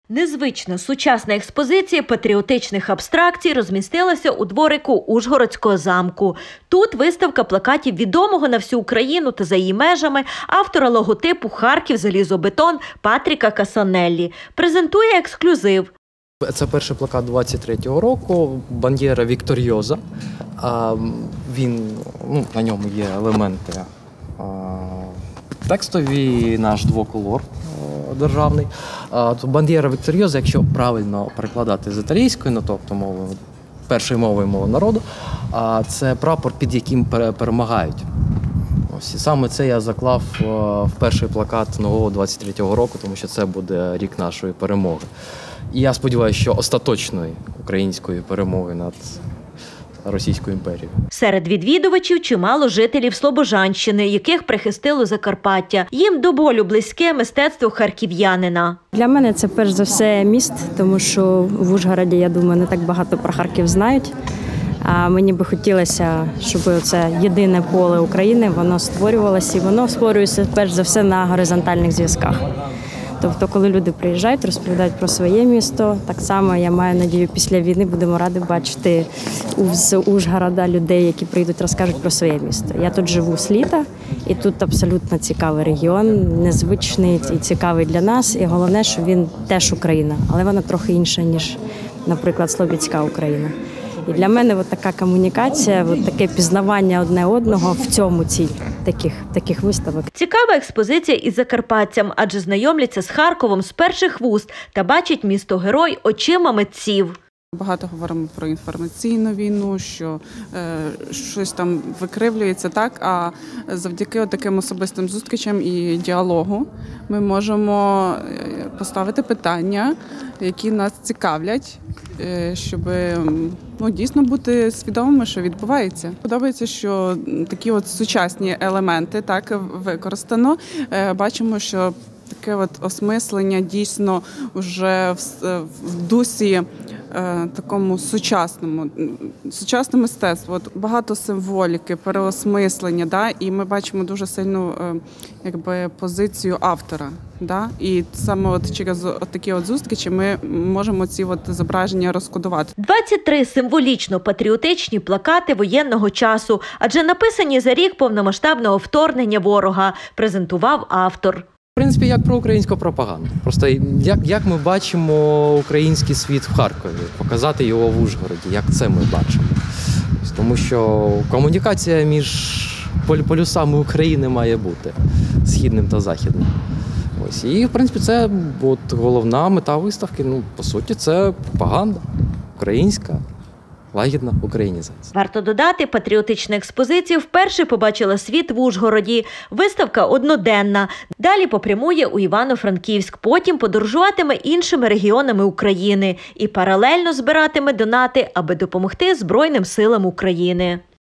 Незвична сучасна експозиція патріотичних абстракцій розмістилася у дворику Ужгородського замку. Тут виставка плакатів відомого на всю Україну та за її межами автора логотипу «Харків залізобетон» Патріка Касанеллі. Презентує ексклюзив. Це перший плакат 23-го року, бандєра Вікторіоза. На ньому є елементи текстові, наш двоколор державний. Бандєра Вікторіоза, якщо правильно перекладати з італійської, тобто мовою, першою мовою мови народу, це прапор, під яким перемагають. Ось, і саме це я заклав в перший плакат нового 23-го року, тому що це буде рік нашої перемоги. І я сподіваюся, що остаточної української перемоги над Російською імперією. Серед відвідувачів чимало жителів Слобожанщини, яких прихистило Закарпаття. Їм до болю близьке мистецтво харків'янина. Для мене це перш за все міст, тому що в Ужгороді, я думаю, не так багато про Харків знають. А мені би хотілося, щоб це єдине поле України, воно створювалося, і воно створюється перш за все на горизонтальних зв'язках. Тобто, коли люди приїжджають, розповідають про своє місто, так само, я маю надію, після війни будемо раді бачити з Ужгорода людей, які прийдуть, розкажуть про своє місто. Я тут живу з літа, і тут абсолютно цікавий регіон, незвичний і цікавий для нас. І головне, що він теж Україна, але вона трохи інша, ніж, наприклад, Слобідська Україна. І для мене така комунікація, таке пізнавання одне одного в цьому ціль таких виставок. Цікава експозиція із закарпатцям, адже знайомляться з Харковом з перших вуст та бачать місто-герой очима митців. Багато говоримо про інформаційну війну, що щось там викривлюється, так, а завдяки таким особистим зустрічам і діалогу ми можемо поставити питання, які нас цікавлять, щоб дійсно бути свідомими, що відбувається. Подобається, що такі сучасні елементи так використано. Бачимо, що таке осмислення дійсно вже в дусі такому сучасне мистецтво. Багато символіки, переосмислення, і ми бачимо дуже сильну позицію автора. І саме через такі зустрічі ми можемо ці зображення розкодувати. 23 символічно-патріотичні плакати воєнного часу, адже написані за рік повномасштабного вторгнення ворога, презентував автор. В принципі, як про українську пропаганду. Просто як ми бачимо український світ в Харкові, показати його в Ужгороді, як це ми бачимо. Тому що комунікація між полюсами України має бути східним та західним. Ось. І, в принципі, це головна мета виставки. По суті, це пропаганда українська. Лагідна українізація. Варто додати, патріотична експозиція вперше побачила світ в Ужгороді. Виставка одноденна. Далі попрямує у Івано-Франківськ, потім подорожуватиме іншими регіонами України і паралельно збиратиме донати, аби допомогти Збройним силам України.